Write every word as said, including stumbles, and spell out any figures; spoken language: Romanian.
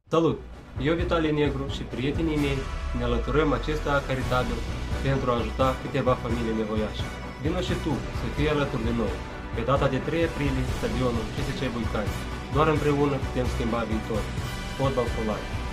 Salut! Eu, Vitalie Negru și prietenii mei ne alăturăm acesta caritabil pentru a ajuta câteva familii nevoiașe. Vino și tu să fii alături de noi. Pe data de trei aprilie, stadionul F S C Vulcani. Doar împreună putem schimba viitorul. Fotbal for Life.